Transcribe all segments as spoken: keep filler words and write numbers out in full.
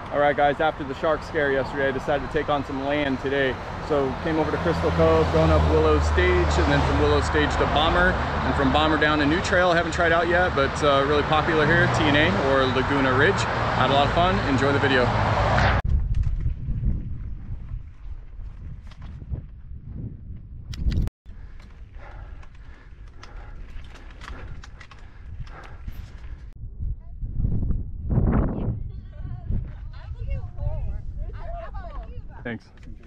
All right, guys, after the shark scare yesterday, I decided to take on some land today. So came over to Crystal Cove, going up Willow Stage, and then from Willow Stage to Bommer, and from Bomber down a new trail I haven't tried out yet, but uh, really popular here, T N A or Laguna Ridge. Had a lot of fun. Enjoy the video. Thanks.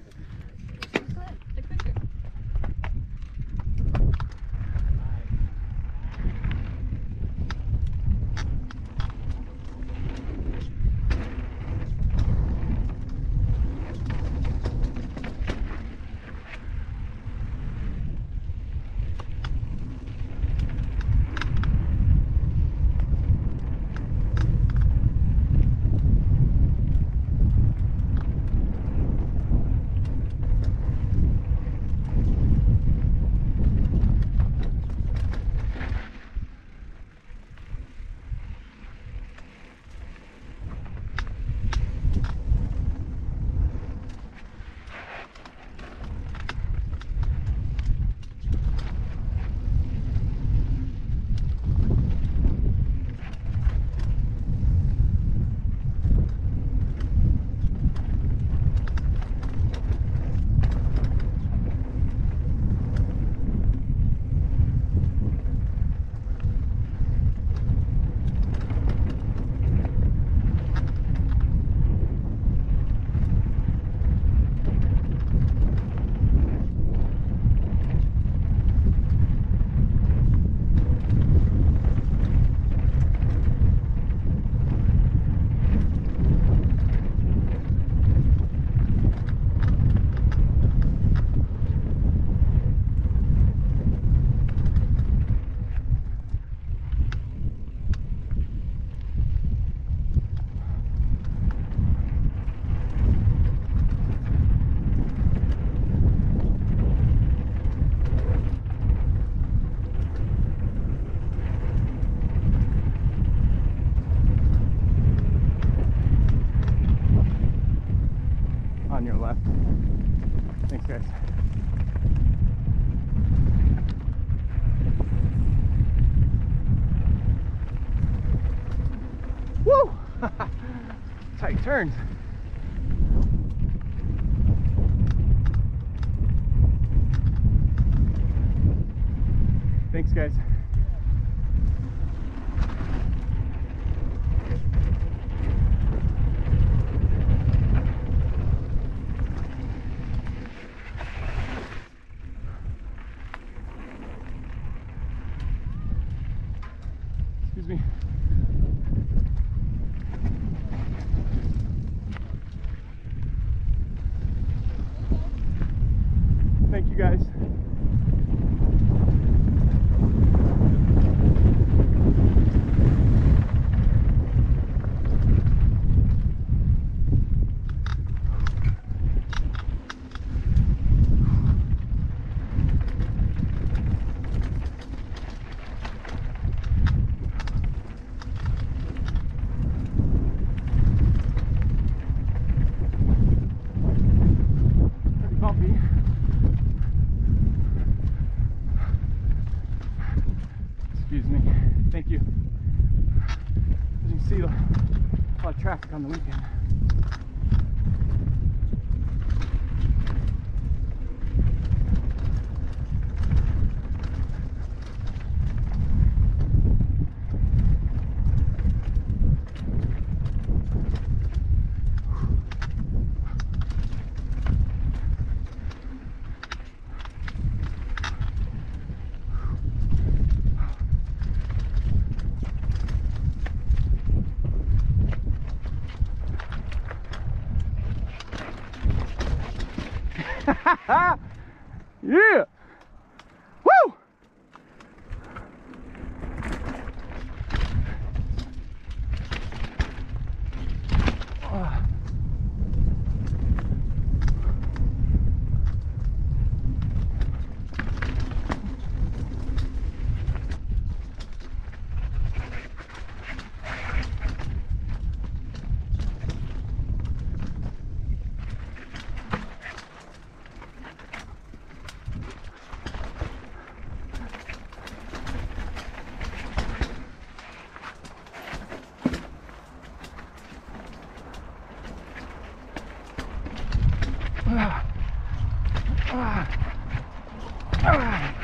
On your left. Thanks, guys. Woo! Tight turns. Thanks, guys. Excuse me. Thank you, guys. Excuse me. Thank you. As you can see, a lot of traffic on the weekend. Yeah! Woo! Uh. Ah.